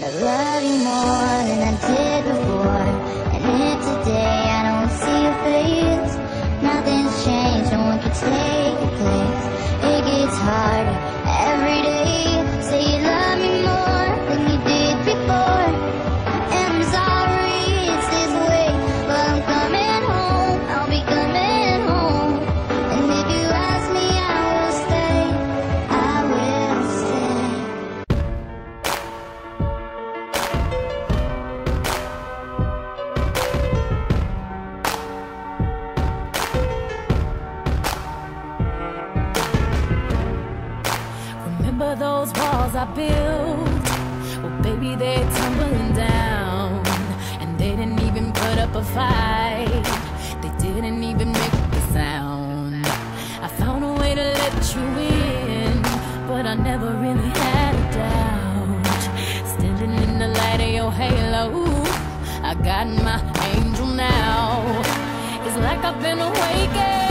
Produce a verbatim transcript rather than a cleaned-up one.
I love you more than I did before. And if today I don't see your face, nothing's changed, no one can take your place. It gets harder every day. Say you love me more than you did before. And I'm sorry it's this way, but I'm coming home, I'll be coming home. And if you ask me, I will stay, I will stay. Remember those walls I built? Well, baby, they're tumbling down. And they didn't even put up a fight. They didn't even make a sound. I found a way to let you in, but I never really had a doubt. Standing in the light of your halo, I got my angel now. It's like I've been awakened.